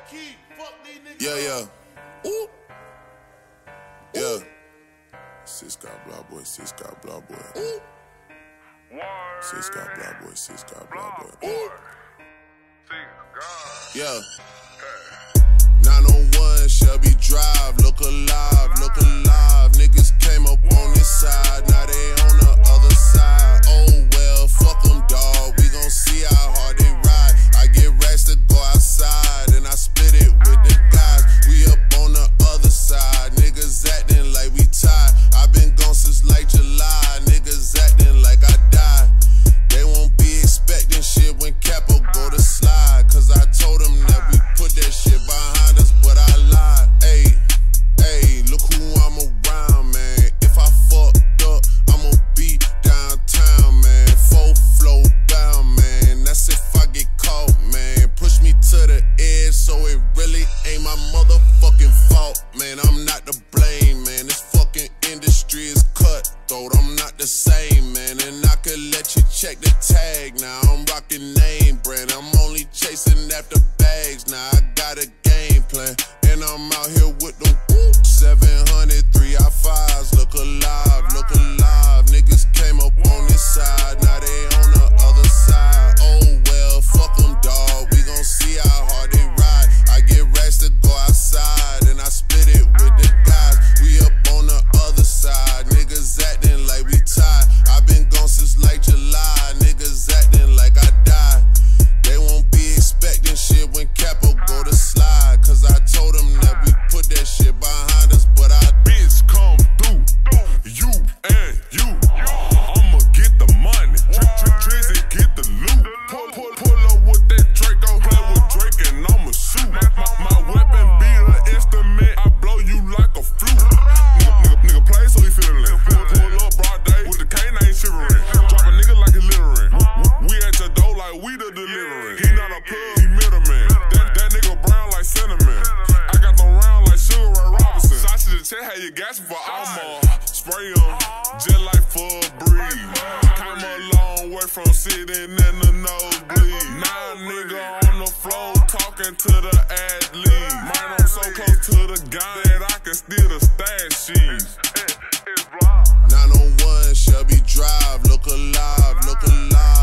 Yeah. Ooh. Yeah. Sis got blah boy, sis got blah boy. Ooh. Sis got blah boy, sis got blah boy. Ooh. Yeah. 901 Shelby Drive, look alive, look alive. Niggas came up on this side, now they on the other side. Oh well, fuck them, dawg. We gon' see how hard they ride. I get racks to go outside, and I split it with the guys. We up on the other side, niggas acting like we tied. I been gone since like July, niggas acting like I died. They won't be expecting shit when Capo go to slide, cause I told them that we put that shit behind us, but I lied. Hey, look who I'm around, man. If I fucked up, I'ma be downtown, man. Full flow bound, man. That's if I get caught, man. Push me to the edge, so it really ain't my motherfucking fault, man. I'm not to blame, man. This fucking industry is cutthroat. I'm not the same, man. And I could let you check the tag now. I'm rocking name brand. I'm only chasing after bags now. I got a game plan, and I'm out here with them 700 3i5s. Look alive, look alive. Niggas came up on this side, now they on the other side. Oh well, fuck them, dawg. We gon' see how hard they ride. I get racks to go outside, and I split it with the guys. We up on the other side, niggas acting like we tied. I been gone since like July, niggas acting like I died. They won't be expecting shit when Capo go to slide, cause I told them that we put that shit behind us, but I bitch come through, you and you. I'ma get the money, Drizzy get the loot. Pull up with that Draco, play with Drake and I'ma shoot. My weapon be an instrument, I blow you like a flute. Nigga play so he feelin'. Pull up broad day with the canine shivering. Drop a nigga like he littering. We at your door like we the delivery. He not a plug, he middleman. That nigga brown like cinnamon. I got them round like Sugar Ray Robinson. Sausage to check how you gassing for Alma. Spray em, just like for a breeze. Came a long way from sitting in the nosebleed. Now nigga on the floor talking to the athlete. Man, I'm so close to the gun that I can steal the stash sheets. 901 Shelby Drive, look alive, look alive.